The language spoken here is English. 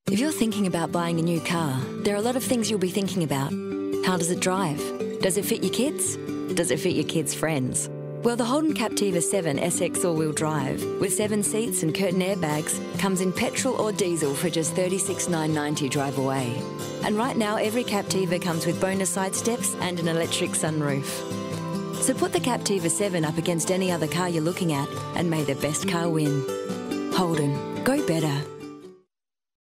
If you're thinking about buying a new car, there are a lot of things you'll be thinking about. How does it drive? Does it fit your kids? Does it fit your kids' friends? Well, the Holden Captiva 7 SX all-wheel drive, with 7 seats and curtain airbags, comes in petrol or diesel for just $36,990 drive away. And right now, every Captiva comes with bonus side steps and an electric sunroof. So put the Captiva 7 up against any other car you're looking at, and may the best car win. Holden, go better.